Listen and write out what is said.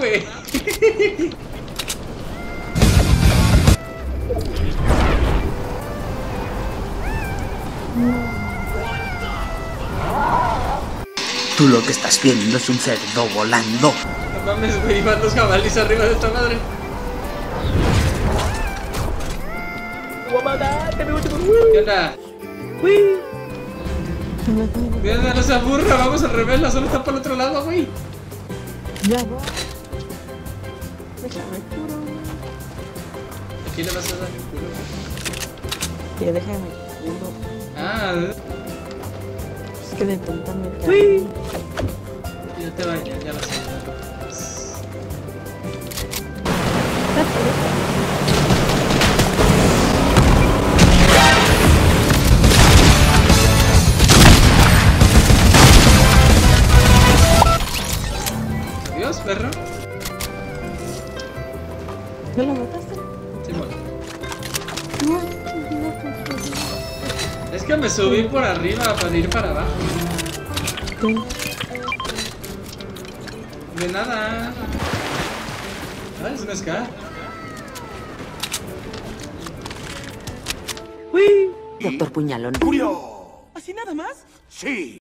güey. Tú lo que estás viendo es un cerdo volando. No mames, güey, van los jabalíes arriba de esta madre. ¿Qué onda? Mira, no se aburra, vamos al revés, la zona está por el otro lado, güey. Ya va. Déjame curo. ¿A quién le vas a dar el culo? Que déjame curo. Ah, Es que de tonta me caí. ya te bañas, ya lo sé. Adiós, perro. ¿No lo mataste? Simón. No. Es que me subí por arriba para ir para abajo. De nada. Ah, es un ska. Doctor Puñalón. ¡Julio! ¿Así nada más? Sí.